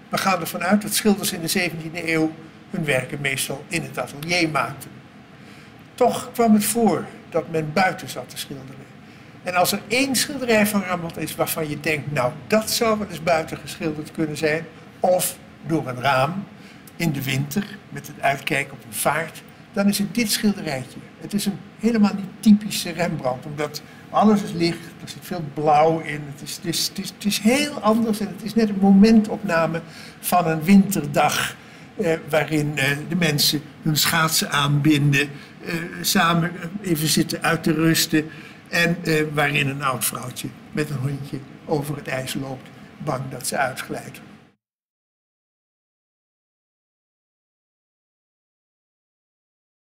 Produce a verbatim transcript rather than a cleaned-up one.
we gaan ervan uit dat schilders in de zeventiende eeuw hun werken meestal in het atelier maakten. Toch kwam het voor dat men buiten zat te schilderen. En als er één schilderij van Rembrandt is waarvan je denkt, nou dat zou wel eens buiten geschilderd kunnen zijn, of door een raam in de winter met het uitkijken op een vaart, dan is het dit schilderijtje. Het is een helemaal niet typische Rembrandt, omdat alles is licht, er zit veel blauw in, het is, het is, het is, het is heel anders en het is net een momentopname van een winterdag eh, waarin eh, de mensen hun schaatsen aanbinden, eh, samen even zitten uit te rusten en eh, waarin een oud vrouwtje met een hondje over het ijs loopt, bang dat ze uitglijdt.